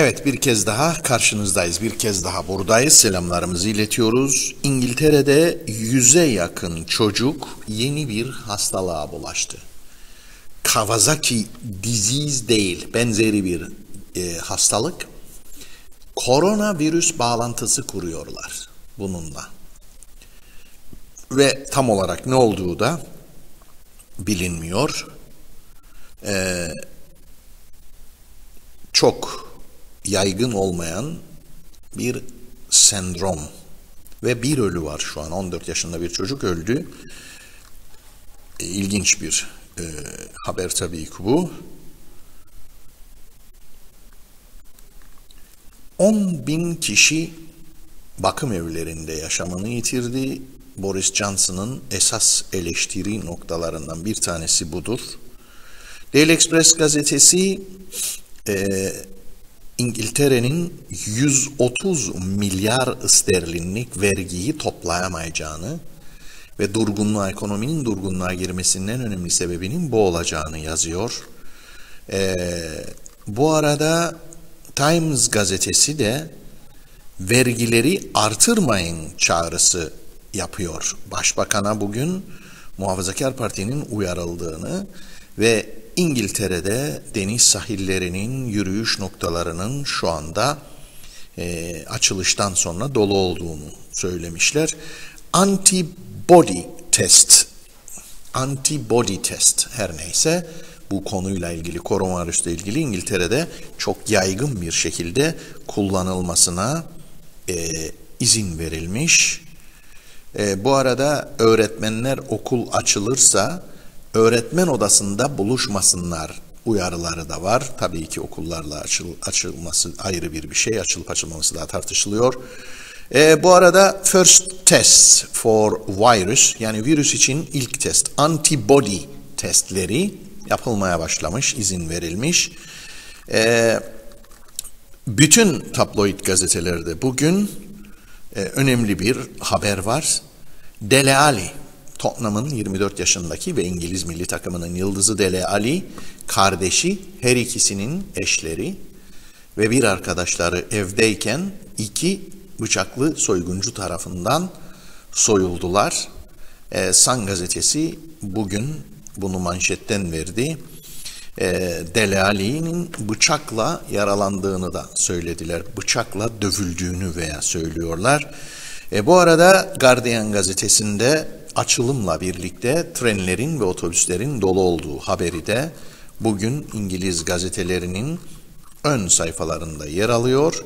Evet, bir kez daha karşınızdayız, bir kez daha buradayız, selamlarımızı iletiyoruz. İngiltere'de 100'e yakın çocuk yeni bir hastalığa bulaştı. Kawasaki disease değil, benzeri bir hastalık. Koronavirüs bağlantısı kuruyorlar bununla. Ve tam olarak ne olduğu da bilinmiyor. Çok yaygın olmayan bir sendrom ve bir ölü var şu an. 14 yaşında bir çocuk öldü. İlginç bir haber tabii ki bu. 10.000 kişi bakım evlerinde yaşamını yitirdi. Boris Johnson'ın esas eleştiri noktalarından bir tanesi budur. Daily Express gazetesi İngiltere'nin 130 milyar sterlinlik vergiyi toplayamayacağını ve ekonominin durgunluğa girmesinin en önemli sebebinin bu olacağını yazıyor. Bu arada Times gazetesi de vergileri artırmayın çağrısı yapıyor. Başbakan'a bugün Muhafazakar Parti'nin uyarıldığını ve İngiltere'de deniz sahillerinin, yürüyüş noktalarının şu anda açılıştan sonra dolu olduğunu söylemişler. Antibody test her neyse bu konuyla ilgili, koronavirüsle ilgili İngiltere'de çok yaygın bir şekilde kullanılmasına izin verilmiş. Bu arada öğretmenler okul açılırsa öğretmen odasında buluşmasınlar uyarıları da var. Tabii ki okullarla açılması ayrı bir şey. Açılıp açılmaması daha tartışılıyor. Bu arada first test for virus, yani virüs için ilk test, antibody testleri yapılmaya başlamış, izin verilmiş. Bütün tabloid gazetelerde bugün önemli bir haber var. Dele Alli, Tottenham'ın 24 yaşındaki ve İngiliz milli takımının yıldızı Dele Alli, kardeşi, her ikisinin eşleri ve bir arkadaşları evdeyken 2 bıçaklı soyguncu tarafından soyuldular. Sun gazetesi bugün bunu manşetten verdi. Dele Alli'nin bıçakla yaralandığını da söylediler. Bıçakla dövüldüğünü veya söylüyorlar. Bu arada Guardian gazetesinde açılımla birlikte trenlerin ve otobüslerin dolu olduğu haberi de bugün İngiliz gazetelerinin ön sayfalarında yer alıyor.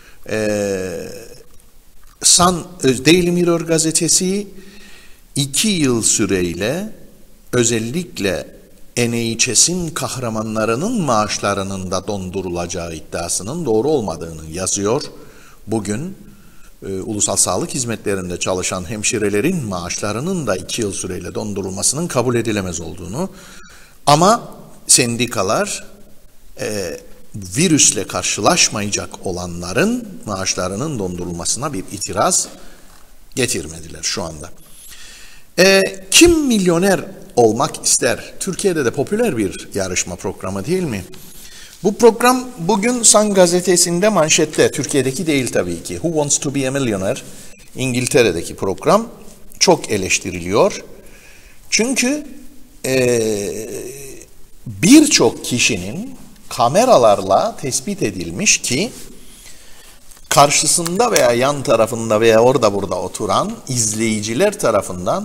Daily Mirror gazetesi 2 yıl süreyle özellikle NHS'in kahramanlarının maaşlarının da dondurulacağı iddiasının doğru olmadığını yazıyor. Bugün ulusal sağlık hizmetlerinde çalışan hemşirelerin maaşlarının da 2 yıl süreyle dondurulmasının kabul edilemez olduğunu, ama sendikalar virüsle karşılaşmayacak olanların maaşlarının dondurulmasına bir itiraz getirmediler şu anda. Kim milyoner olmak ister? Türkiye'de de popüler bir yarışma programı değil mi? Bu program bugün Sun gazetesinde manşette. Türkiye'deki değil tabii ki. Who Wants to be a Millionaire? İngiltere'deki program çok eleştiriliyor. Çünkü birçok kişinin kameralarla tespit edilmiş ki karşısında veya yan tarafında veya orada burada oturan izleyiciler tarafından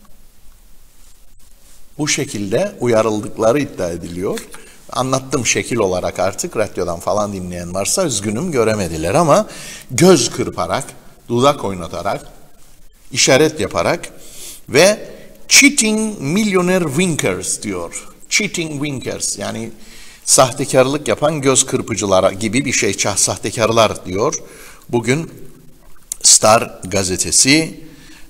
bu şekilde uyarıldıkları iddia ediliyor. Anlattım şekil olarak, artık radyodan falan dinleyen varsa üzgünüm, göremediler, ama göz kırparak, dudak oynatarak, işaret yaparak ve cheating millionaire winkers diyor. Cheating winkers, yani sahtekarlık yapan göz kırpıcılara gibi bir şey, sahtekarlar diyor. Bugün Star gazetesi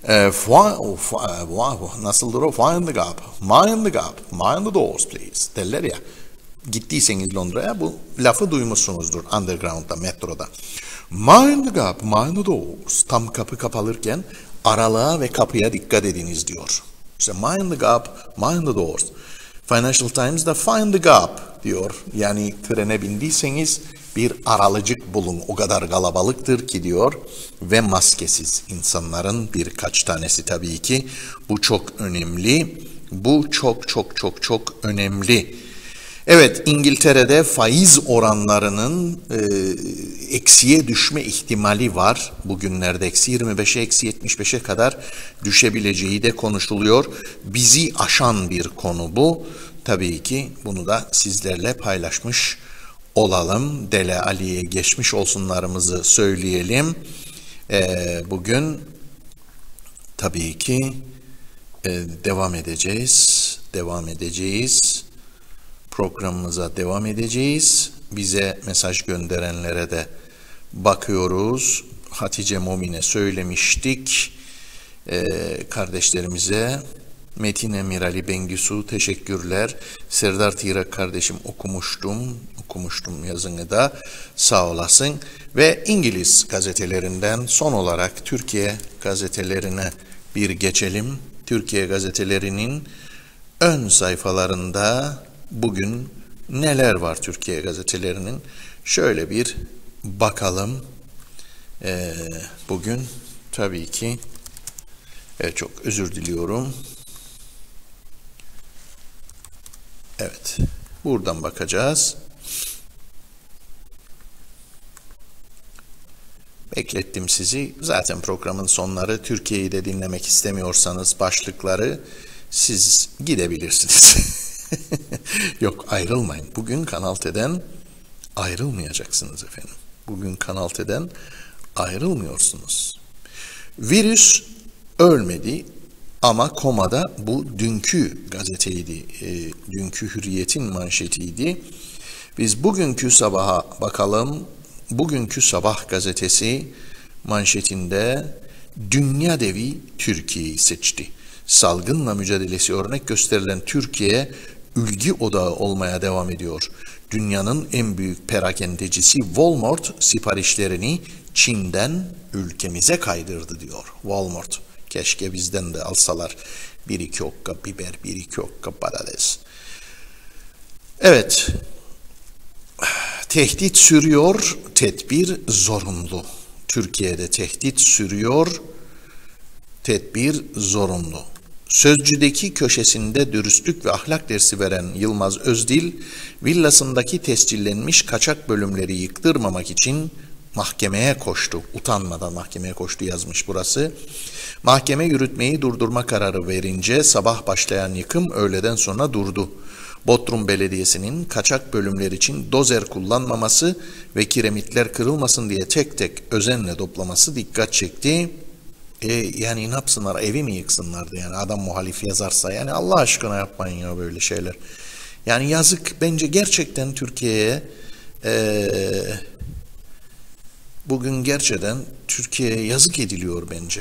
nasıldır o? Find the gap, mind the gap, mind the doors please derler ya. Gittiyseniz Londra'ya bu lafı duymuşsunuzdur underground'da, metroda. Mind the gap, mind the doors. Tam kapı kapalırken aralığa ve kapıya dikkat ediniz diyor. İşte mind the gap, mind the doors. Financial Times'da find the gap diyor. Yani trene bindiyseniz bir aralıcık bulun. O kadar kalabalıktır ki diyor ve maskesiz insanların birkaç tanesi tabii ki. Bu çok önemli. Bu çok önemli. Evet, İngiltere'de faiz oranlarının eksiye düşme ihtimali var. Bugünlerde eksi 25'e, eksi 75'e kadar düşebileceği de konuşuluyor. Bizi aşan bir konu bu. Tabii ki bunu da sizlerle paylaşmış olalım. Dele Ali'ye geçmiş olsunlarımızı söyleyelim. Bugün tabii ki devam edeceğiz. Programımıza devam edeceğiz. Bize mesaj gönderenlere de bakıyoruz. Hatice Momin'e söylemiştik. Kardeşlerimize Metin Emir Ali Bengisu teşekkürler. Serdar Tirak kardeşim okumuştum yazını da, sağ olasın. Ve İngiliz gazetelerinden son olarak Türkiye gazetelerine bir geçelim. Türkiye gazetelerinin ön sayfalarında bugün neler var Türkiye gazetelerinin? Şöyle bir bakalım. Bugün tabii ki çok özür diliyorum. Evet, buradan bakacağız. Beklettim sizi. Zaten programın sonları. Türkiye'yi de dinlemek istemiyorsanız başlıkları siz gidebilirsiniz. Yok, ayrılmayın. Bugün Kanal T'den ayrılmayacaksınız efendim. Bugün Kanal T'den ayrılmıyorsunuz. Virüs ölmedi ama komada. Bu dünkü gazeteydi. Dünkü Hürriyet'in manşetiydi. Biz bugünkü sabaha bakalım. Bugünkü Sabah gazetesi manşetinde dünya devi Türkiye'yi seçti. Salgınla mücadelesi örnek gösterilen Türkiye ilgi odağı olmaya devam ediyor. Dünyanın en büyük perakendecisi Walmart siparişlerini Çin'den ülkemize kaydırdı diyor. Walmart, keşke bizden de alsalar. 1-2 okka biber, 1-2 okka patates. Evet. Tehdit sürüyor, tedbir zorunlu. Türkiye'de tehdit sürüyor, tedbir zorunlu. Sözcü'deki köşesinde dürüstlük ve ahlak dersi veren Yılmaz Özdil, villasındaki tescillenmiş kaçak bölümleri yıktırmamak için mahkemeye koştu. Utanmadan mahkemeye koştu yazmış burası. Mahkeme yürütmeyi durdurma kararı verince sabah başlayan yıkım öğleden sonra durdu. Bodrum Belediyesi'nin kaçak bölümler için dozer kullanmaması ve kiremitler kırılmasın diye tek tek özenle toplaması dikkat çekti. Yani ne yapsınlar, evi mi yıksınlardı yani, adam muhalif yazarsa, yani Allah aşkına yapmayın ya böyle şeyler. Yani yazık, bence gerçekten Türkiye'ye bugün gerçekten Türkiye'ye yazık ediliyor bence.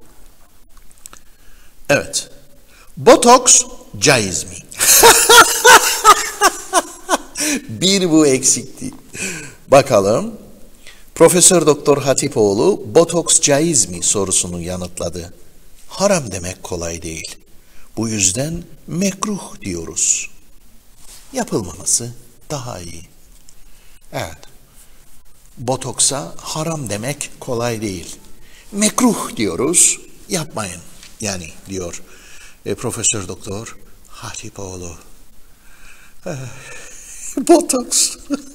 Evet. Botoks caiz mi? Bir bu eksikti. Bakalım. Profesör Doktor Hatipoğlu botoks caiz mi sorusunu yanıtladı. Haram demek kolay değil. Bu yüzden mekruh diyoruz. Yapılmaması daha iyi. Evet. Botoksa haram demek kolay değil. Mekruh diyoruz. Yapmayın. Yani diyor Profesör Doktor Hatipoğlu. Botoks.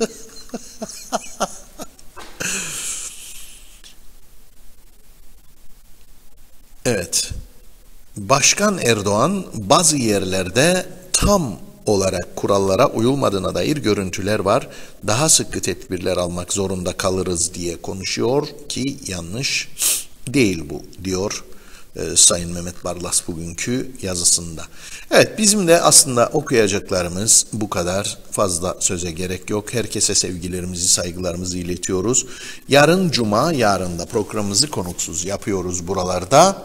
Evet. Başkan Erdoğan bazı yerlerde tam olarak kurallara uyulmadığına dair görüntüler var. Daha sıkı tedbirler almak zorunda kalırız diye konuşuyor ki yanlış değil bu diyor Sayın Mehmet Barlas bugünkü yazısında. Evet, bizim de aslında okuyacaklarımız bu kadar, fazla söze gerek yok. Herkese sevgilerimizi, saygılarımızı iletiyoruz. Yarın Cuma, yarın da programımızı konuksuz yapıyoruz buralarda.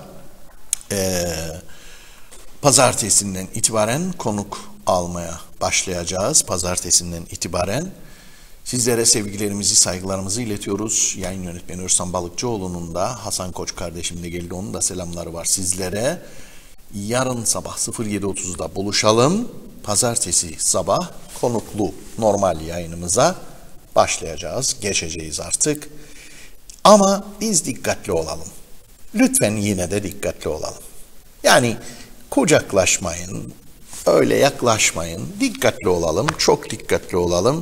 Pazartesinden itibaren konuk almaya başlayacağız. Pazartesinden itibaren sizlere sevgilerimizi, saygılarımızı iletiyoruz. Yayın yönetmeni Özcan Balıkçıoğlu'nun da, Hasan Koç kardeşim de geldi, onun da selamları var sizlere. Yarın sabah 07.30'da buluşalım. Pazartesi sabah konuklu normal yayınımıza başlayacağız, geçeceğiz artık. Ama biz dikkatli olalım. Lütfen yine de dikkatli olalım. Yani kucaklaşmayın, öyle yaklaşmayın. Dikkatli olalım, çok dikkatli olalım.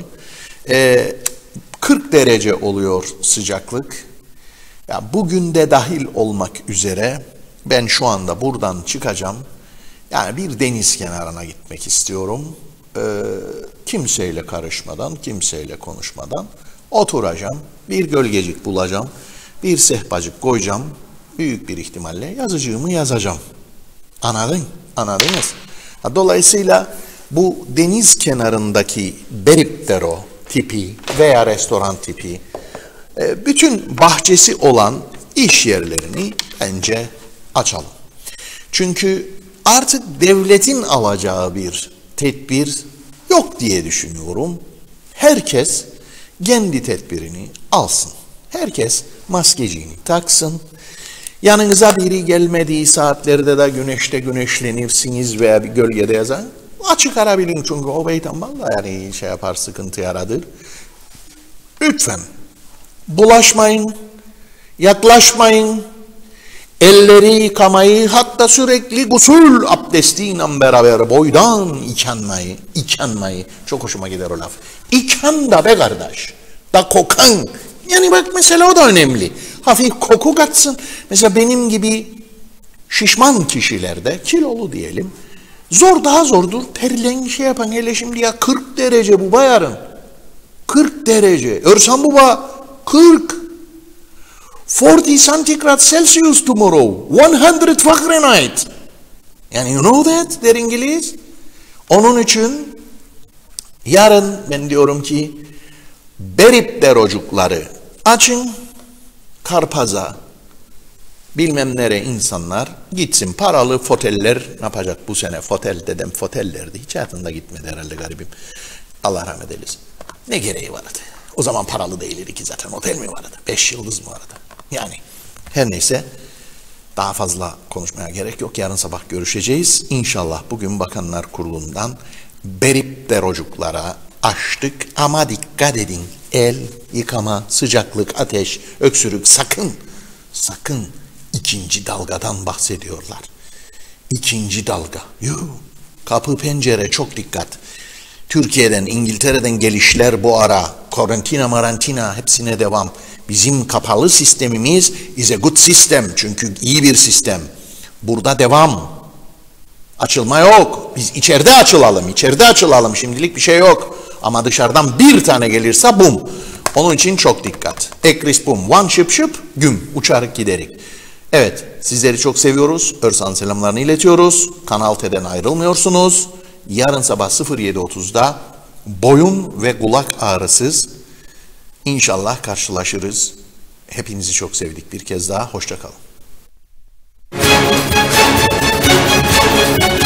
40 derece oluyor sıcaklık. Ya bugün de dahil olmak üzere ben şu anda buradan çıkacağım. Yani bir deniz kenarına gitmek istiyorum. Kimseyle karışmadan, kimseyle konuşmadan oturacağım. Bir gölgecik bulacağım. Bir sehpacık koyacağım. Büyük bir ihtimalle yazıcığımı yazacağım. Anladınız? Dolayısıyla bu deniz kenarındaki Beriptero tipi veya restoran tipi bütün bahçesi olan iş yerlerini bence açalım. Çünkü artık devletin alacağı bir tedbir yok diye düşünüyorum. Herkes kendi tedbirini alsın. Herkes maskeciğini taksın. Yanınıza biri gelmediği saatlerde de güneşte güneşlenirsiniz veya bir gölgede yazan. Açık ara bilin çünkü o beytan vallahi yani şey yapar, sıkıntı yaradır. Lütfen bulaşmayın, yaklaşmayın, elleri yıkamayı, hatta sürekli gusül abdestiyle beraber boydan yıkanmayı, çok hoşuma gider o laf. Yıkan da be kardeş, da kokan. Yani bak mesela o da önemli. Hafif koku katsın. Mesela benim gibi şişman kişilerde, kilolu diyelim, daha zordur terlen şey yapan. Hele şimdi ya 40 derece bu yarın. 40 derece. Örsan baba 40. 40 centigrade Celsius tomorrow. 100 Fahrenheit. Yani you know that der İngiliz. Onun için yarın ben diyorum ki Beripterocukları açın. Karpaz'a bilmem nere insanlar gitsin. Paralı foteller ne yapacak bu sene? Fotel dedem fotellerdi. Hiç hayatında gitmedi herhalde garibim. Allah rahmet eylesin. Ne gereği vardı? O zaman paralı değildi ki zaten. Otel mi vardı? 5 yıldız mı vardı? Yani her neyse daha fazla konuşmaya gerek yok. Yarın sabah görüşeceğiz. İnşallah bugün Bakanlar Kurulu'ndan Beripterocuklara açtık ama dikkat edin. El yıkama, sıcaklık, ateş, öksürük sakın ikinci dalgadan bahsediyorlar. İkinci dalga. Kapı pencere çok dikkat. Türkiye'den, İngiltere'den gelişler bu ara. Karantina hepsine devam. Bizim kapalı sistemimiz is a good system. Çünkü iyi bir sistem. Burada devam. Açılma yok. Biz içeride açılalım. Şimdilik bir şey yok. Ama dışarıdan bir tane gelirse bum. Onun için çok dikkat. Ekris bum. One şıp güm. Uçarak giderik. Evet. Sizleri çok seviyoruz. Örsan selamlarını iletiyoruz. Kanal T'den ayrılmıyorsunuz. Yarın sabah 07.30'da boyun ve kulak ağrısız İnşallah karşılaşırız. Hepinizi çok sevdik bir kez daha. Hoşça kalın.